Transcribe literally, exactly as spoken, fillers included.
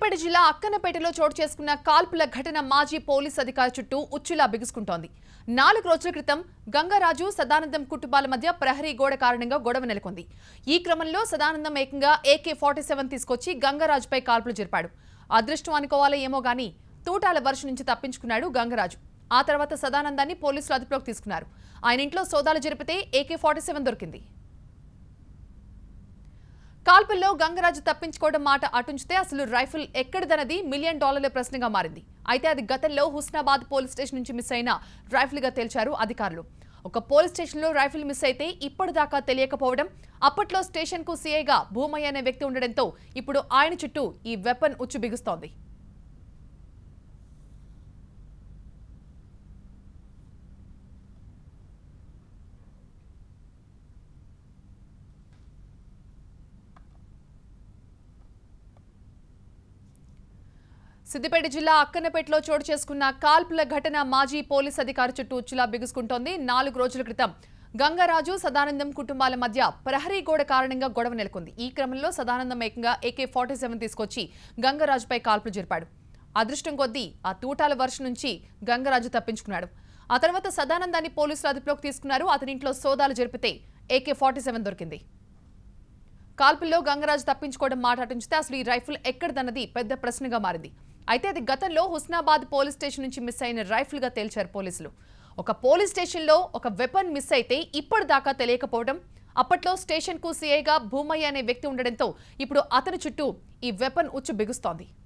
సిద్దిపేట జిల్లా అక్కన్నపేటలో చోటు చేసుకున్న కాల్పుల ఘటన మాజీ పోలీస్ అధికారి చుట్టూ ఉచ్చులా బిగుసుకుంటోంది. నాలుగు రోజుల క్రితం గంగరాజు సదానందం కుటుంబాల మధ్య ప్రహరీ గోడ కారణంగా గొడవ నెలకొంది. ఈ క్రమంలో సదానందం ఏకంగా ఏకే ఫార్టీ సెవెన్ తీసుకొచ్చి గంగరాజుపై కాల్పులు జరిపాడు. అదృష్టం అనుకోవాలో ఏమో గానీ తూటాల వర్ష నుంచి తప్పించుకున్నాడు గంగరాజు. ఆ తర్వాత సదానందాన్ని పోలీసులు అదుపులోకి తీసుకున్నారు. ఆయన ఇంట్లో సోదాలు జరిపితే ఏకే ఫార్టీ సెవెన్ దొరికింది. కాల్పుల్లో గంగరాజు తప్పించుకోవడం మాట అటుంచితే అసలు రైఫిల్ ఎక్కడిదన్నది మిలియన్ డాలర్ల ప్రశ్నగా మారింది. అయితే అది గతంలో హుస్నాబాద్ పోలీస్ స్టేషన్ నుంచి మిస్ అయిన రైఫిల్గా తేల్చారు అధికారులు. ఒక పోలీస్ స్టేషన్లో రైఫిల్ మిస్ అయితే ఇప్పటిదాకా తెలియకపోవడం, అప్పట్లో స్టేషన్కు సీఐగా భూమయ్య అనే వ్యక్తి ఉండడంతో ఇప్పుడు ఆయన చుట్టూ ఈ వెపన్ ఉచ్చు బిగుస్తోంది. సిద్దిపేట జిల్లా అక్కన్నపేటలో చోటు చేసుకున్న కాల్పుల ఘటన మాజీ పోలీస్ అధికారి చుట్టూ ఉచ్చులా బిగుసుకుంటోంది. నాలుగు రోజుల క్రితం గంగరాజు సదానందం కుటుంబాల మధ్య ప్రహరీ గోడ కారణంగా గొడవ నెలకొంది. ఈ క్రమంలో సదానందం ఏకంగా ఏకే ఫార్టీ సెవెన్ తీసుకొచ్చి గంగరాజుపై కాల్పులు జరిపాడు. అదృష్టం కొద్దీ ఆ తూటాల వర్షం నుంచి గంగరాజు తప్పించుకున్నాడు. ఆ తర్వాత సదానందాన్ని పోలీసులు అదుపులోకి తీసుకున్నారు. అతని ఇంట్లో సోదాలు జరిపితే ఏకే ఫార్టీ సెవెన్ దొరికింది. కాల్పుల్లో గంగరాజు తప్పించుకోవడం మాట అటుంచితే అసలు ఈ రైఫిల్ ఎక్కడిదన్నది పెద్ద ప్రశ్నగా మారింది. అయితే అది గతంలో హుస్నాబాద్ పోలీస్ స్టేషన్ నుంచి మిస్ అయిన రైఫిల్ గా తేల్చారు పోలీసులు. ఒక పోలీస్ స్టేషన్లో ఒక వెపన్ మిస్ అయితే ఇప్పటిదాకా తెలియకపోవడం, అప్పట్లో స్టేషన్ కు సీఐగా భూమయ్య అనే వ్యక్తి ఉండడంతో ఇప్పుడు అతని చుట్టూ ఈ వెపన్ ఉచ్చు బిగుస్తోంది.